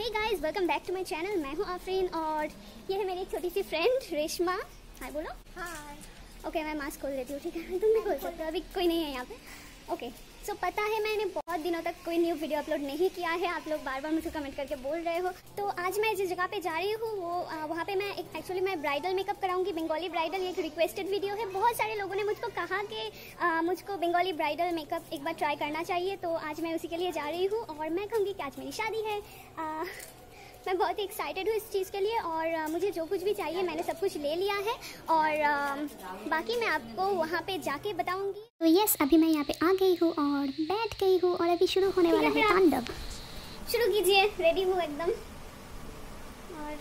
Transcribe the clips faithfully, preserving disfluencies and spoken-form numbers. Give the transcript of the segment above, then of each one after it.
Hey guys, welcome back to my channel. मैं हूँ आफरीन और ये है मेरी एक छोटी सी फ्रेंड रेशमा। हाय बोलो। हाय। ओके, मैं मास्क खोल देती हूँ, ठीक है? तुम भी खोल सकते हो, अभी कोई नहीं है यहाँ पे। ओके सो पता है मैंने बहुत दिनों तक कोई न्यू वीडियो अपलोड नहीं किया है। आप लोग बार बार मुझे कमेंट करके बोल रहे हो। तो आज मैं जिस जगह पे जा रही हूँ वो वहाँ पे मैं एक्चुअली मैं ब्राइडल मेकअप कराऊंगी। बंगाली ब्राइडल, एक रिक्वेस्टेड वीडियो है। बहुत सारे लोगों ने मुझको कहा कि आ, मुझको बंगाली ब्राइडल मेकअप एक बार ट्राई करना चाहिए, तो आज मैं उसी के लिए जा रही हूँ। और मैं कहूँगी कि आज मेरी शादी है। आ, मैं बहुत ही एक्साइटेड हूँ इस चीज़ के लिए और आ, मुझे जो कुछ भी चाहिए मैंने सब कुछ ले लिया है और आ, बाकी मैं आपको वहाँ पे जाके बताऊँगी। तो यस, अभी मैं यहाँ पे आ गई हूँ और बैठ गई हूँ और अभी शुरू होने वाला है तांडव। शुरू कीजिए, रेडी हूँ एकदम। और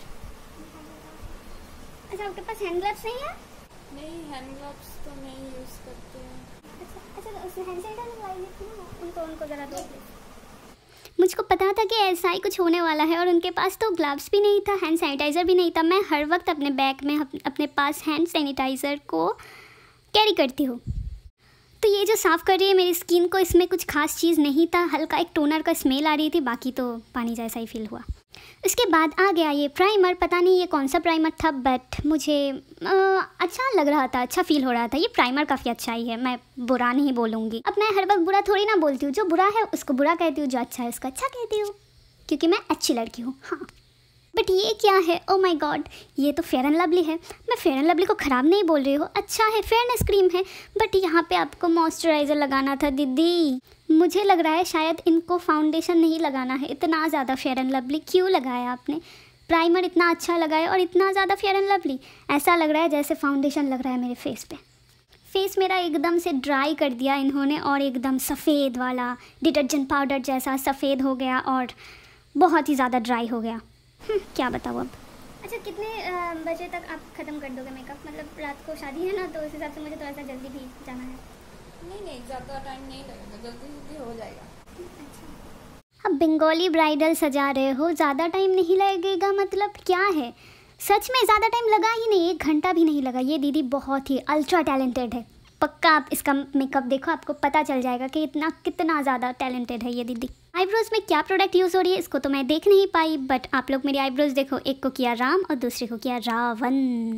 अच्छा, आपके पास हैंड ग्लव्स नहीं है? नहीं, हैंड ग्लव्स तो नहीं यूज़ करते हैं। अच्छा अच्छा, उस हैंड सैनिटाइजर लगवा लेती हूँ उनको उनको ज़रा दो। मुझको पता था कि ऐसा ही कुछ होने वाला है और उनके पास तो ग्लव्स भी नहीं था, हैंड सैनिटाइज़र भी नहीं था। मैं हर वक्त अपने बैग में अपने पास हैंड सैनिटाइज़र को कैरी करती हूँ। तो ये जो साफ़ कर रही है मेरी स्किन को, इसमें कुछ खास चीज़ नहीं था, हल्का एक टोनर का स्मेल आ रही थी, बाकी तो पानी जैसा ही फील हुआ। उसके बाद आ गया ये प्राइमर। पता नहीं ये कौन सा प्राइमर था, बट मुझे आ, अच्छा लग रहा था, अच्छा फील हो रहा था। ये प्राइमर काफ़ी अच्छा ही है, मैं बुरा नहीं बोलूँगी। अब मैं हर वक्त बुरा थोड़ी ना बोलती हूँ, जो बुरा है उसको बुरा कहती हूँ, जो अच्छा है उसको अच्छा कहती हूँ, क्योंकि मैं अच्छी लड़की हूँ। हाँ, बट ये क्या है? ओ माय गॉड, ये तो फेयर एंड लवली है। मैं फेयर एंड लवली को ख़राब नहीं बोल रही हूँ, अच्छा है, फेयरनेस क्रीम है, बट यहाँ पे आपको मॉइस्चराइज़र लगाना था दीदी। मुझे लग रहा है शायद इनको फाउंडेशन नहीं लगाना है। इतना ज़्यादा फेयर एंड लवली क्यों लगाया आपने? प्राइमर इतना अच्छा लगाया और इतना ज़्यादा फेयर एंड लवली। ऐसा लग रहा है जैसे फाउंडेशन लग रहा है मेरे फेस पे। फेस मेरा एकदम से ड्राई कर दिया इन्होंने और एकदम सफ़ेद वाला डिटर्जेंट पाउडर जैसा सफ़ेद हो गया और बहुत ही ज़्यादा ड्राई हो गया। क्या बताऊँ अब। अच्छा, कितने आ, बजे तक आप ख़त्म कर दोगे मेकअप? मतलब रात को शादी है ना, तो उस हिसाब से मुझे थोड़ा सा जल्दी भी जाना है। नहीं नहीं, ज़्यादा टाइम नहीं लगेगा, जल्दी जल्दी हो जाएगा। अच्छा, अब बंगाली ब्राइडल सजा रहे हो, ज़्यादा टाइम नहीं लगेगा मतलब क्या है? सच में ज़्यादा टाइम लगा ही नहीं, एक घंटा भी नहीं लगा। ये दीदी बहुत ही अल्ट्रा टैलेंटेड है। पक्का आप इसका मेकअप देखो, आपको पता चल जाएगा कि इतना कितना ज़्यादा टैलेंटेड है ये दीदी। आईब्रोज़ में क्या प्रोडक्ट यूज़ हो रही है इसको तो मैं देख नहीं पाई, बट आप लोग मेरी आईब्रोज़ देखो, एक को किया राम और दूसरे को किया रावण।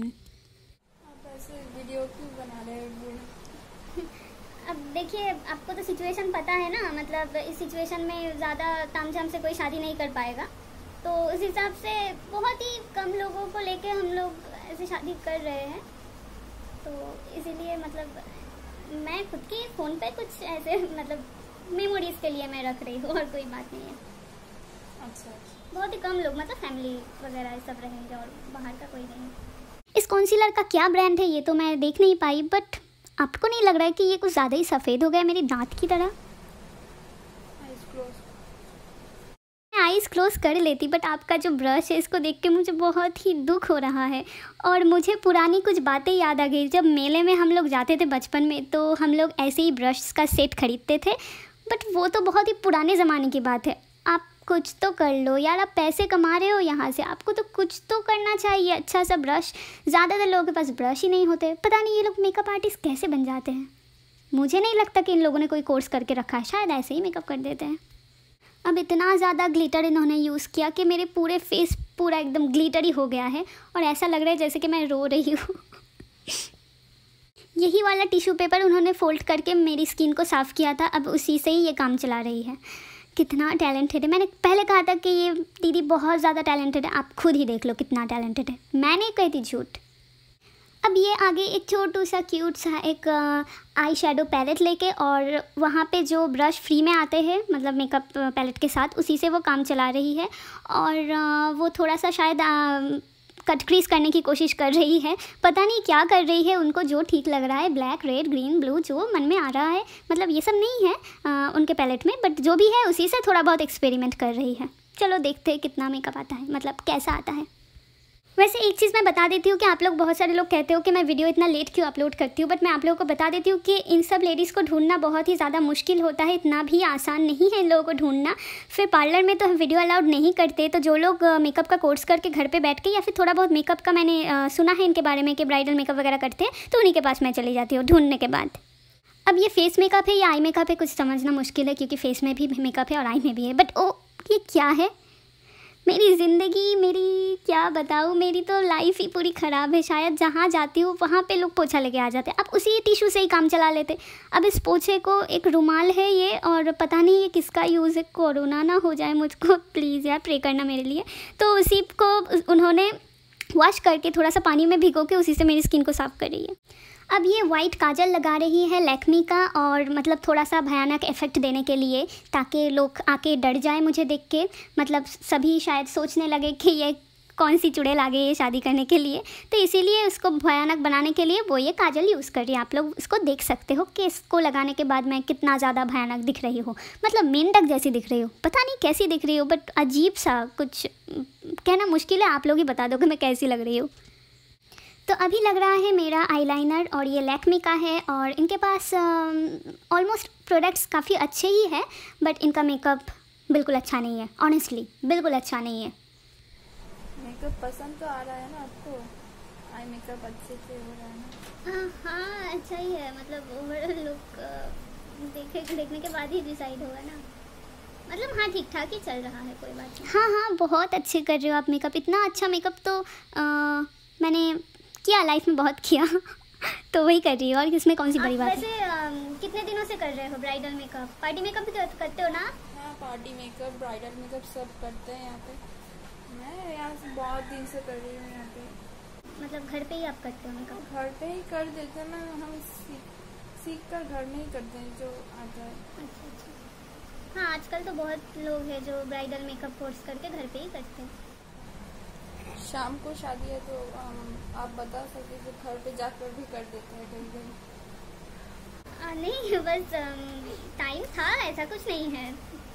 आप ऐसे वीडियो क्यों बना रहे हो? अब देखिए, आपको तो सिचुएशन पता है ना, मतलब इस सिचुएशन में ज़्यादा तामझाम से कोई शादी नहीं कर पाएगा, तो उस हिसाब से बहुत ही कम लोगों को लेके हम लोग ऐसे शादी कर रहे हैं। तो इसीलिए मतलब मैं खुद की फ़ोन पे कुछ ऐसे मतलब मेमोरीज़ के लिए मैं रख रही हूँ और कोई बात नहीं है। अच्छा, बहुत ही कम लोग, मतलब फैमिली वगैरह सब रहेंगे और बाहर का कोई नहीं। इस कॉन्सीलर का क्या ब्रांड है ये तो मैं देख नहीं पाई, बट आपको नहीं लग रहा है कि ये कुछ ज़्यादा ही सफ़ेद हो गया मेरी दांत की तरह? Eyes close. मैं आईज़ क्लोज कर लेती, बट आपका जो ब्रश है इसको देख के मुझे बहुत ही दुख हो रहा है और मुझे पुरानी कुछ बातें याद आ गई। जब मेले में हम लोग जाते थे बचपन में तो हम लोग ऐसे ही ब्रश का सेट खरीदते थे, बट वो तो बहुत ही पुराने ज़माने की बात है। आप कुछ तो कर लो यार, आप पैसे कमा रहे हो यहाँ से, आपको तो कुछ तो करना चाहिए। अच्छा सा ब्रश, ज़्यादातर लोगों के पास ब्रश ही नहीं होते। पता नहीं ये लोग मेकअप आर्टिस्ट कैसे बन जाते हैं। मुझे नहीं लगता कि इन लोगों ने कोई कोर्स करके रखा है, शायद ऐसे ही मेकअप कर देते हैं। अब इतना ज़्यादा ग्लिटर इन्होंने यूज़ किया कि मेरे पूरे फेस पूरा एकदम ग्लिटरी हो गया है और ऐसा लग रहा है जैसे कि मैं रो रही हूँ। यही वाला टिश्यू पेपर उन्होंने फोल्ड करके मेरी स्किन को साफ़ किया था, अब उसी से ही ये काम चला रही है। कितना टैलेंटेड है। मैंने पहले कहा था कि ये दीदी बहुत ज़्यादा टैलेंटेड है, आप खुद ही देख लो कितना टैलेंटेड है, मैं नहीं कहती झूठ। अब ये आगे एक छोटू सा क्यूट सा एक आई शेडो पैलेट लेके और वहाँ पे जो ब्रश फ्री में आते हैं मतलब मेकअप पैलेट के साथ, उसी से वो काम चला रही है और वो थोड़ा सा शायद कट क्रीज करने की कोशिश कर रही है। पता नहीं क्या कर रही है, उनको जो ठीक लग रहा है, ब्लैक रेड ग्रीन ब्लू जो मन में आ रहा है, मतलब ये सब नहीं है आ, उनके पैलेट में, बट जो भी है उसी से थोड़ा बहुत एक्सपेरिमेंट कर रही है। चलो देखते हैं कितना मेकअप आता है, मतलब कैसा आता है। वैसे एक चीज़ मैं बता देती हूँ कि आप लोग बहुत सारे लोग कहते हो कि मैं वीडियो इतना लेट क्यों अपलोड करती हूँ, बट मैं आप लोगों को बता देती हूँ कि इन सब लेडीज़ को ढूंढना बहुत ही ज़्यादा मुश्किल होता है, इतना भी आसान नहीं है इन लोगों को ढूंढना। फिर पार्लर में तो हम वीडियो अलाउड नहीं करते, तो जो लोग मेकअप का कोर्स करके घर पर बैठ के या फिर थोड़ा बहुत मेकअप का मैंने आ, सुना है इनके बारे में कि ब्राइडल मेकअप वगैरह करते हैं, तो उन्हीं के पास मैं चली जाती हूँ ढूंढने के बाद। अब ये फेस मेकअप है या आई मेकअप है कुछ समझना मुश्किल है, क्योंकि फेस में भी मेकअप है और आई में भी है, बट ओ ये क्या है? मेरी ज़िंदगी, मेरी क्या बताऊँ, मेरी तो लाइफ ही पूरी ख़राब है। शायद जहाँ जाती हूँ वहाँ पे लोग पोछा लेके आ जाते, अब उसी टिशू से ही काम चला लेते। अब इस पोछे को, एक रुमाल है ये, और पता नहीं ये किसका यूज़ है, कोरोना ना हो जाए मुझको, प्लीज़ यार प्रे करना मेरे लिए। तो उसी को उन्होंने वॉश करके थोड़ा सा पानी में भिगो के उसी से मेरी स्किन को साफ़ कर रही है। अब ये वाइट काजल लगा रही है लैक्मी का, और मतलब थोड़ा सा भयानक इफ़ेक्ट देने के लिए, ताकि लोग आके डर जाए मुझे देख के। मतलब सभी शायद सोचने लगे कि ये कौन सी चुड़ैल आ गई है शादी करने के लिए, तो इसीलिए उसको भयानक बनाने के लिए वो ये काजल यूज़ कर रही है। आप लोग इसको देख सकते हो कि इसको लगाने के बाद मैं कितना ज़्यादा भयानक दिख रही हूँ। मतलब मेंढक जैसी दिख रही हूँ, पता नहीं कैसी दिख रही हूँ, बट अजीब सा कुछ कहना मुश्किल है, आप लोग ही बता दो कि मैं कैसी लग रही हूँ। तो अभी लग रहा है मेरा आईलाइनर, और ये लैक्मी का है, और इनके पास ऑलमोस्ट प्रोडक्ट्स काफ़ी अच्छे ही है, बट इनका मेकअप बिल्कुल अच्छा नहीं है, ऑनेस्टली बिल्कुल अच्छा नहीं है। मेकअप पसंद तो आ रहा है ना आपको, आई मेकअप अच्छे से हो रहा है ना। हाँ हाँ अच्छा ही है, मतलब ओवरऑल लुक देखे देखने के बाद ही डिसाइड होगा ना। मतलब हाँ ठीक ठाक ही चल रहा है, कोई बात नहीं। हाँ हाँ बहुत अच्छे कर रहे हो आप मेकअप, इतना अच्छा मेकअप तो आ, मैंने किया लाइफ में, बहुत किया तो वही कर रही हो, और इसमें कौन सी बड़ी बात है। वैसे आ, कितने दिनों से कर रहे हो ब्राइडल मेकअप? पार्टी मेकअप भी करते हो ना? हाँ पार्टी मेकअप, ब्राइडल मेकअप सब करते हैं यहाँ पे। मैं यहाँ से बहुत दिन से कर रही हूँ यहाँ पे। मतलब घर पे ही आप करते हो मेकअप? घर पे ही कर देते हैं ना, हम सीख सीख कर घर में ही करते हैं जो आता है। अच्छा अच्छा। हाँ आजकल तो बहुत लोग हैं जो ब्राइडल मेकअप कोर्स करके घर पे ही करते हैं। शाम को शादी है तो um, आप बता सकते तो घर पे जाकर भी कर देते हैं कहीं कहीं। नहीं बस टाइम था, ऐसा कुछ नहीं है,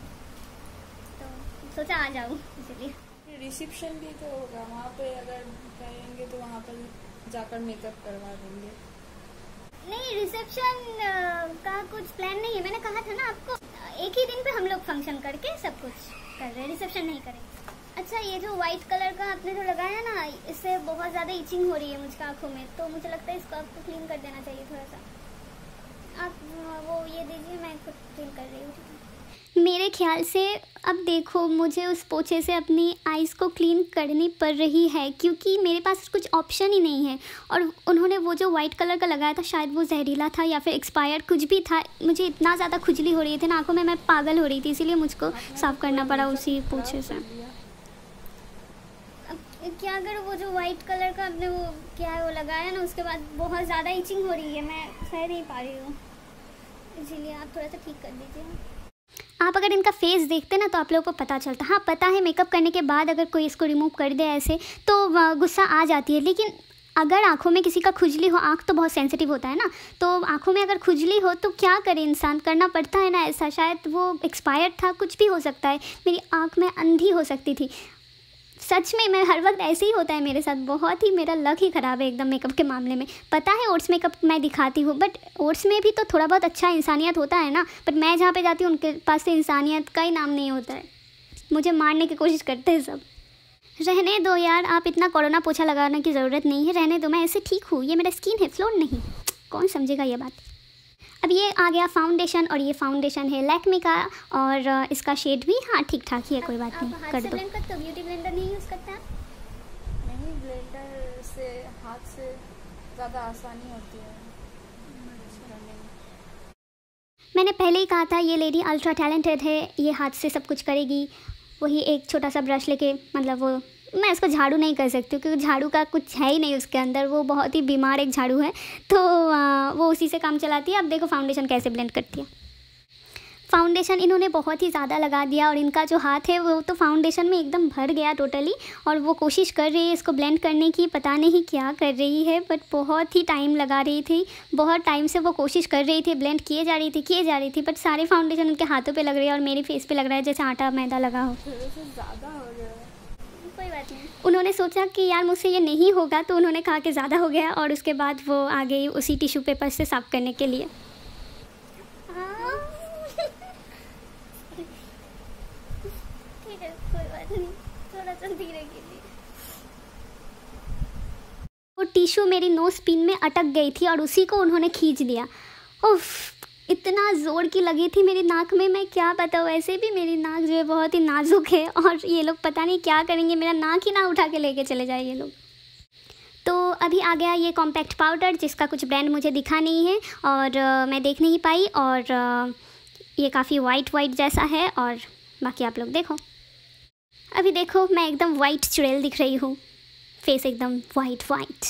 तो सोचा आ जाऊँ इसलिए। रिसेप्शन भी तो होगा वहाँ पे, अगर करेंगे तो वहाँ पर जाकर मेकअप करवा देंगे। नहीं रिसेप्शन का कुछ प्लान नहीं है, मैंने कहा था ना आपको, एक ही दिन पे हम लोग फंक्शन करके सब कुछ कर रहे हैं, रिसेप्शन नहीं करेंगे। अच्छा ये जो वाइट कलर का आपने जो लगाया ना, इससे बहुत ज़्यादा इचिंग हो रही है मुझे आँखों में, तो मुझे लगता है इसको आपको क्लीन कर देना चाहिए थोड़ा सा। आप वो ये दीजिए, मैं खुद क्लीन कर रही हूँ। मेरे ख्याल से अब देखो मुझे उस पोछे से अपनी आइज़ को क्लीन करनी पड़ रही है, क्योंकि मेरे पास कुछ ऑप्शन ही नहीं है। और उन्होंने वो जो वाइट कलर का लगाया था, शायद वो जहरीला था या फिर एक्सपायर्ड कुछ भी था। मुझे इतना ज़्यादा खुजली हो रही थी ना आँखों में, मैं पागल हो रही थी, इसीलिए मुझको साफ़ करना पड़ा उसी पोछे से। क्या अगर वो जो वाइट कलर का आपने वो क्या है वो लगाया ना, उसके बाद बहुत ज़्यादा इचिंग हो रही है, मैं सह नहीं पा रही हूँ, इसीलिए आप थोड़ा सा ठीक कर दीजिए। आप अगर इनका फेस देखते ना तो आप लोगों को पता चलता। हाँ पता है मेकअप करने के बाद अगर कोई इसको रिमूव कर दे ऐसे तो गुस्सा आ जाती है, लेकिन अगर आँखों में किसी का खुजली हो, आँख तो बहुत सेंसिटिव होता है ना, तो आँखों में अगर खुजली हो तो क्या करे इंसान, करना पड़ता है ना ऐसा। शायद वो एक्सपायर्ड था, कुछ भी हो सकता है, मेरी आँख में अंधी हो सकती थी। सच में मैं हर वक्त ऐसे ही होता है मेरे साथ, बहुत ही मेरा लक ही ख़राब है एकदम मेकअप के मामले में। पता है ओट्स मेकअप मैं दिखाती हूँ, बट ओट्स में भी तो थोड़ा बहुत अच्छा इंसानियत होता है ना, बट मैं जहाँ पे जाती हूँ उनके पास तो इंसानियत का ही नाम नहीं होता है, मुझे मारने की कोशिश करते हैं सब। रहने दो यार, आप इतना कोरोना पोछा लगाने की ज़रूरत नहीं है, रहने दो, मैं ऐसे ठीक हूँ, ये मेरा स्किन है, फ्लोर नहीं, कौन समझेगा ये बात। अब ये आ गया फाउंडेशन, और ये फाउंडेशन है लैक्मी का, और इसका शेड भी हाँ ठीक ठाक ही है, कोई बात नहीं, कर दो। ब्लेंड करते हो, ब्यूटी ब्लेंडर नहीं यूज़ करते आप? नहीं, ब्लेंडर से हाथ से ज़्यादा आसानी होती है करने में। मैंने पहले ही कहा था ये लेडी अल्ट्रा टैलेंटेड है, ये हाथ से सब कुछ करेगी। वही एक छोटा सा ब्रश लेके, मतलब वो मैं इसको झाड़ू नहीं कर सकती क्योंकि झाड़ू का कुछ है ही नहीं उसके अंदर, वो बहुत ही बीमार एक झाड़ू है, तो आ, वो उसी से काम चलाती है। अब देखो फाउंडेशन कैसे ब्लेंड करती है। फाउंडेशन इन्होंने बहुत ही ज़्यादा लगा दिया, और इनका जो हाथ है वो तो फाउंडेशन में एकदम भर गया टोटली, और वो कोशिश कर रही है इसको ब्लेंड करने की, पता नहीं क्या कर रही है, बट बहुत ही टाइम लगा रही थी, बहुत टाइम से वो कोशिश कर रही थी, ब्लेंड किए जा रही थी किए जा रही थी बट सारे फाउंडेशन उनके हाथों पे लग रही है, और मेरे फेस पे लग रहा है जैसे आटा मैदा लगा हो। ज़्यादा हो गया, कोई बात नहीं। उन्होंने सोचा कि यार मुझसे ये नहीं होगा, तो उन्होंने कहा कि ज़्यादा हो गया, और उसके बाद वो आ गई उसी टिश्यू पेपर से साफ़ करने के लिए। ठीक है कोई बात नहीं, थोड़ा सा धीरे कीजिए। वो टिश्यू मेरी नोज पिन में अटक गई थी और उसी को उन्होंने खींच दिया। उफ, इतना ज़ोर की लगी थी मेरी नाक में, मैं क्या बताऊँ। ऐसे भी मेरी नाक जो है बहुत ही नाजुक है और ये लोग पता नहीं क्या करेंगे, मेरा नाक ही ना उठा के लेके चले जाए ये लोग। तो अभी आ गया ये कॉम्पैक्ट पाउडर जिसका कुछ ब्रांड मुझे दिखा नहीं है और आ, मैं देख नहीं पाई और आ, ये काफ़ी वाइट वाइट जैसा है और बाकी आप लोग देखो। अभी देखो मैं एकदम वाइट चुड़ैल दिख रही हूँ, फेस एकदम वाइट वाइट।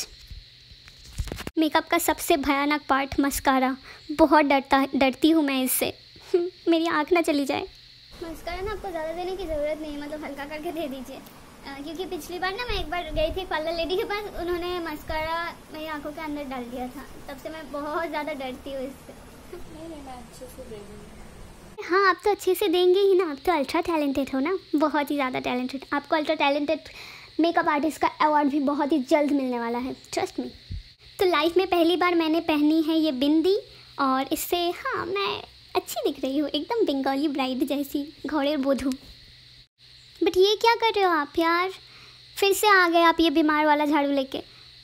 मेकअप का सबसे भयानक पार्ट मस्कारा, बहुत डरता डरती हूँ मैं इससे मेरी आँख ना चली जाए। मस्कारा ना आपको ज़्यादा देने की ज़रूरत नहीं है, मतलब हल्का करके दे दीजिए, क्योंकि पिछली बार ना मैं एक बार गई थी पार्लर लेडी के पास, उन्होंने मस्कारा मेरी आंखों के अंदर डाल दिया था, तब से मैं बहुत ज़्यादा डरती हूँ इससे। नहीं नहीं मैं अच्छे से दे दूँगी। हाँ आप तो अच्छे से देंगे ही ना, आप तो अल्ट्रा टैलेंटेड हो ना, बहुत ही ज़्यादा टैलेंटेड। आपको अल्ट्रा टैलेंटेड मेकअप आर्टिस्ट का अवार्ड भी बहुत ही जल्द मिलने वाला है, ट्रस्ट मी। तो लाइफ में पहली बार मैंने पहनी है ये बिंदी और इससे हाँ मैं अच्छी दिख रही हूँ, एकदम बंगाली ब्राइड जैसी, घोड़े बोधू। बट ये क्या कर रहे हो आप यार, फिर से आ गए आप ये बीमार वाला झाड़ू लेके।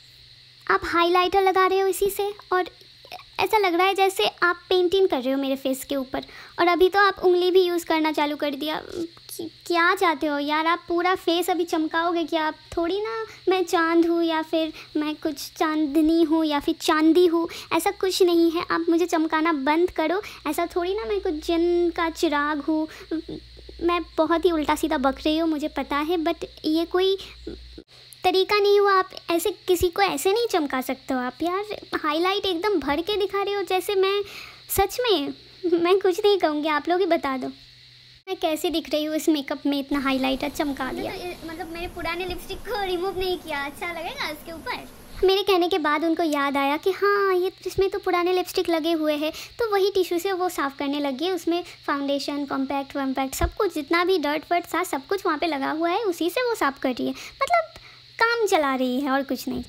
आप हाइलाइटर लगा रहे हो इसी से और ऐसा लग रहा है जैसे आप पेंटिंग कर रहे हो मेरे फेस के ऊपर, और अभी तो आप उंगली भी यूज़ करना चालू कर दिया। क्या चाहते हो यार, आप पूरा फेस अभी चमकाओगे क्या? आप थोड़ी ना मैं चांद हूँ या फिर मैं कुछ चांदनी हूँ या फिर चांदी हूँ, ऐसा कुछ नहीं है। आप मुझे चमकाना बंद करो, ऐसा थोड़ी ना मैं कुछ जिन का चिराग हूँ। मैं बहुत ही उल्टा सीधा बक रही हूँ मुझे पता है, बट ये कोई तरीका नहीं हुआ। आप ऐसे किसी को ऐसे नहीं चमका सकते हो आप यार। हाईलाइट एकदम भर के दिखा रहे हो जैसे मैं, सच में मैं कुछ नहीं कहूँगी, आप लोग ही बता दो मैं कैसे दिख रही हूँ इस मेकअप में। इतना हाईलाइटर चमका दिया, तो मतलब मेरे पुराने लिपस्टिक को रिमूव नहीं किया, अच्छा लगेगा इसके ऊपर। मेरे कहने के बाद उनको याद आया कि हाँ ये इसमें तो पुराने लिपस्टिक लगे हुए हैं, तो वही टिश्यू से वो साफ़ करने लगी। उसमें फाउंडेशन, कॉम्पैक्ट वम्पैक्ट सब कुछ, जितना भी डर्ट वर्ट था सब कुछ वहाँ पे लगा हुआ है, उसी से वो साफ़ कर रही है, मतलब काम चला रही है और कुछ नहीं।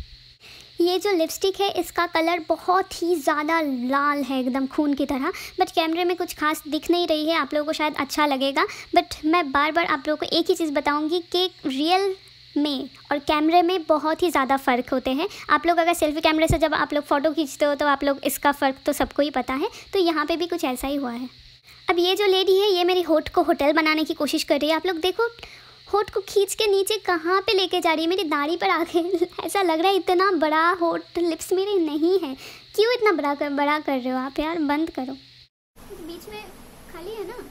ये जो लिपस्टिक है इसका कलर बहुत ही ज़्यादा लाल है, एकदम खून की तरह, बट कैमरे में कुछ खास दिख नहीं रही है, आप लोगों को शायद अच्छा लगेगा। बट मैं बार बार आप लोगों को एक ही चीज़ बताऊँगी कि रियल में और कैमरे में बहुत ही ज़्यादा फ़र्क होते हैं। आप लोग अगर सेल्फी कैमरे से जब आप लोग फ़ोटो खींचते हो तो आप लोग इसका फ़र्क तो सबको ही पता है, तो यहाँ पे भी कुछ ऐसा ही हुआ है। अब ये जो लेडी है ये मेरी होठ को होटल बनाने की कोशिश कर रही है। आप लोग देखो होठ को खींच के नीचे कहाँ पे लेके जा रही है, मेरी दाढ़ी पर आके ऐसा लग रहा है इतना बड़ा होठ लिप्स मेरे नहीं है। क्यों इतना बड़ा कर बड़ा कर रहे हो आप यार, बंद करो। बीच में खाली है ना,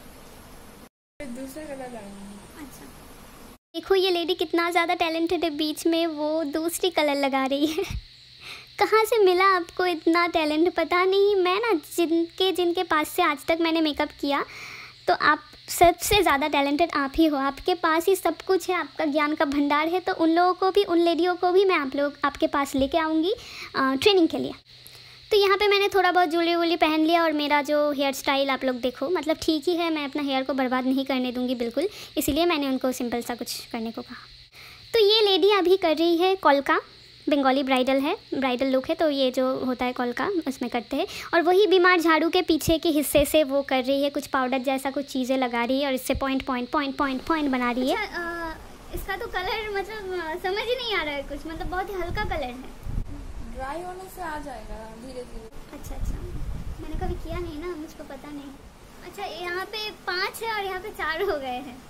दूसरा कलर लगाऊंगी। अच्छा देखो ये लेडी कितना ज़्यादा टैलेंटेड है, बीच में वो दूसरी कलर लगा रही है कहाँ से मिला आपको इतना टैलेंट पता नहीं। मैं ना जिनके जिनके पास से आज तक मैंने मेकअप किया, तो आप सबसे ज़्यादा टैलेंटेड आप ही हो। आपके पास ही सब कुछ है, आपका ज्ञान का भंडार है। तो उन लोगों को भी, उन लेडियों को भी मैं आप लोग आपके पास लेके आऊँगी ट्रेनिंग के लिए। तो यहाँ पे मैंने थोड़ा बहुत ज्वेलरी वूलरी पहन लिया और मेरा जो हेयर स्टाइल आप लोग देखो, मतलब ठीक ही है। मैं अपना हेयर को बर्बाद नहीं करने दूँगी बिल्कुल, इसीलिए मैंने उनको सिंपल सा कुछ करने को कहा। तो ये लेडी अभी कर रही है कोलका, बंगाली ब्राइडल है, ब्राइडल लुक है, तो ये जो होता है कोलका उसमें करते हैं। और वही बीमार झाड़ू के पीछे के हिस्से से वो कर रही है, कुछ पाउडर जैसा कुछ चीज़ें लगा रही है और इससे point point point point point बना रही है। अच्छा, आ, इसका तो कलर मतलब समझ ही नहीं आ रहा है कुछ, मतलब बहुत ही हल्का कलर है। ड्राई होने से आ जाएगा धीरे धीरे। अच्छा अच्छा, मैंने कभी किया नहीं ना, मुझको पता नहीं। अच्छा यहाँ पे पाँच है और यहाँ पे चार हो गए हैं,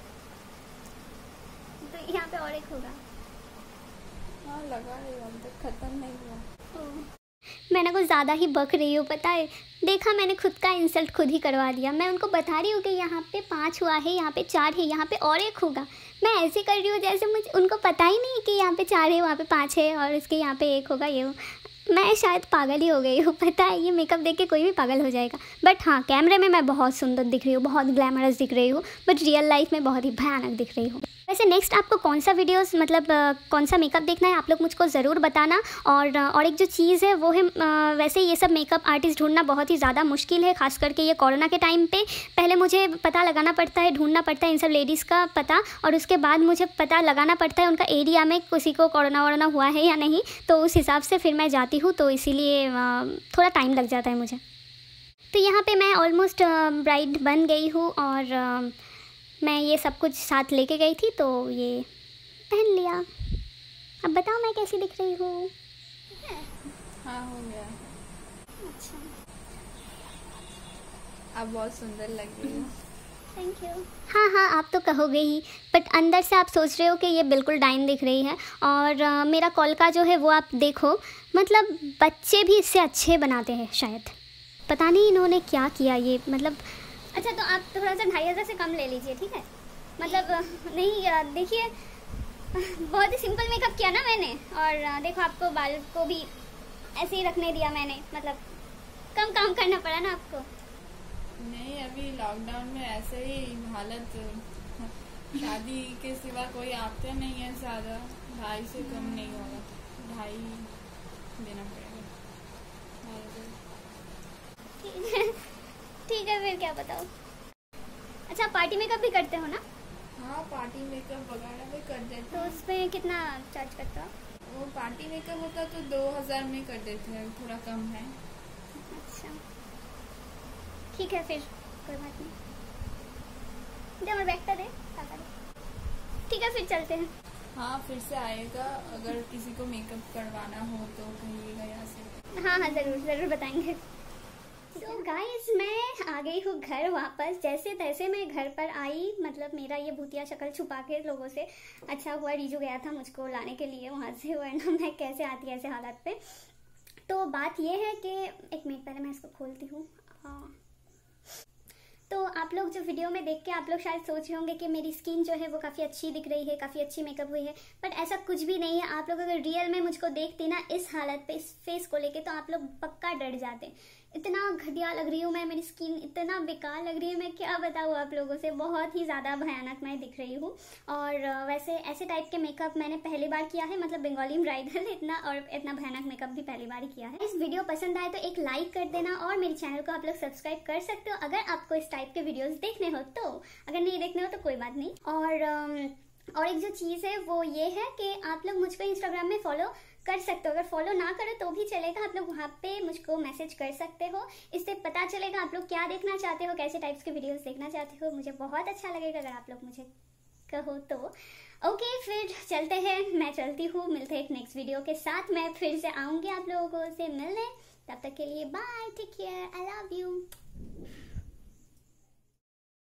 तो यहाँ पे और एक होगा। हाँ लगा रही हूँ, अब तक खत्म नहीं हुआ। मैंने कुछ ज़्यादा ही बक रही हूँ पता है, देखा मैंने खुद का इंसल्ट खुद ही करवा दिया। मैं उनको बता रही हूँ कि यहाँ पे पाँच हुआ है, यहाँ पे चार है, यहाँ पे और एक होगा। मैं ऐसे कर रही हूँ जैसे मुझे उनको पता ही नहीं कि यहाँ पे चार है, वहाँ पे पाँच है और इसके यहाँ पे एक होगा। ये मैं शायद पागल ही हो गई हूँ, पता है ये मेकअप देख के कोई भी पागल हो जाएगा। बट हाँ कैमरे में मैं बहुत सुंदर दिख रही हूँ, बहुत ग्लैमरस दिख रही हूँ, बट रियल लाइफ में बहुत ही भयानक दिख रही हूँ। वैसे नेक्स्ट आपको कौन सा वीडियोस मतलब आ, कौन सा मेकअप देखना है आप लोग मुझको ज़रूर बताना। और और एक जो चीज़ है वो है आ, वैसे ये सब मेकअप आर्टिस्ट ढूंढना बहुत ही ज़्यादा मुश्किल है, खास करके ये कोरोना के टाइम पे। पहले मुझे पता लगाना पड़ता है, ढूंढना पड़ता है इन सब लेडीज़ का पता, और उसके बाद मुझे पता लगाना पड़ता है उनका एरिया में किसी को कोरोना वोरोना हुआ है या नहीं, तो उस हिसाब से फिर मैं जाती हूँ, तो इसीलिए थोड़ा टाइम लग जाता है मुझे। तो यहाँ पर मैं ऑलमोस्ट ब्राइड बन गई हूँ और आ, मैं ये सब कुछ साथ लेके गई थी, तो ये पहन लिया। अब बताओ मैं कैसी दिख रही हूँ? हाँ हो गया। अच्छा आप बहुत सुंदर लग रही हो। Thank you. हाँ हाँ, आप तो कहोगे ही, बट अंदर से आप सोच रहे हो कि ये बिल्कुल डाइन दिख रही है। और uh, मेरा कोलका जो है वो आप देखो, मतलब बच्चे भी इससे अच्छे बनाते हैं शायद, पता नहीं इन्होंने क्या किया ये, मतलब। अच्छा तो आप थोड़ा सा ढाई हज़ार से कम ले लीजिए, ठीक है? मतलब नहीं, देखिए बहुत ही सिंपल मेकअप किया ना मैंने, और देखो आपको बाल को भी ऐसे ही रखने दिया मैंने, मतलब कम काम करना पड़ा ना आपको। नहीं, अभी लॉकडाउन में ऐसे ही हालत, शादी के सिवा कोई आते नहीं है ज़्यादा, ढाई से कम नहीं होगा, ढाई देना पड़ेगा। ठीक है ठीक है, फिर क्या बताओ। अच्छा पार्टी मेकअप भी करते हो ना? हाँ, पार्टी मेकअप वगैरह भी कर देते तो हैं। उसमें कितना चार्ज करते हो? वो पार्टी मेकअप होता तो दो हज़ार में कर देते हैं, थोड़ा कम है। अच्छा ठीक है, फिर कोई बात नहीं, दे हमारे बैग दे, ठीक है फिर चलते हैं। हाँ, फिर से आएगा, अगर किसी को मेकअप करवाना हो तो कहिएगा यहाँ से। हाँ हाँ ज़रूर ज़रूर बताएंगे। तो गाइस मैं आ गई हूँ घर वापस, जैसे तैसे मैं घर पर आई, मतलब मेरा ये भूतिया शक्ल छुपा के लोगों से। अच्छा हुआ रीजू गया था मुझको लाने के लिए वहाँ से, वरना मैं कैसे आती ऐसे हालात पे। तो बात ये है कि एक मिनट पहले मैं इसको खोलती हूँ। तो आप लोग जो वीडियो में देख के आप लोग शायद सोच रहे होंगे कि मेरी स्किन जो है वो काफ़ी अच्छी दिख रही है, काफ़ी अच्छी मेकअप हुई है, बट ऐसा कुछ भी नहीं है। आप लोग अगर रियल में मुझको देखते ना इस हालत पे, इस फेस को लेके, तो आप लोग पक्का डर जाते। इतना घटिया लग रही हूँ मैं, मेरी स्किन इतना बेकार लग रही है, मैं क्या बताऊँ आप लोगों से, बहुत ही ज़्यादा भयानक मैं दिख रही हूँ। और वैसे ऐसे टाइप के मेकअप मैंने पहली बार किया है, मतलब बंगाली ब्राइडल, इतना और इतना भयानक मेकअप भी पहली बार ही किया है। इस वीडियो पसंद आए तो एक लाइक कर देना, और मेरे चैनल को आप लोग सब्सक्राइब कर सकते हो अगर आपको इस टाइप के वीडियोज़ देखने हो तो। अगर नहीं देखने हो तो कोई बात नहीं। और और एक जो चीज़ है वो ये है कि आप लोग मुझको इंस्टाग्राम में फॉलो कर सकते हो, अगर फॉलो ना करो तो भी चलेगा, आप लोग वहाँ पे मुझको मैसेज कर सकते हो। इससे पता चलेगा आप लोग क्या देखना चाहते हो, कैसे टाइप्स के वीडियोस देखना चाहते हो। मुझे बहुत अच्छा लगेगा अगर आप लोग मुझे कहो तो। ओके फिर चलते हैं, मैं चलती हूँ, मिलते हैं एक नेक्स्ट वीडियो के साथ। मैं फिर से आऊँगी आप लोगों से मिलने, तब तक के लिए bye, take care, I love you.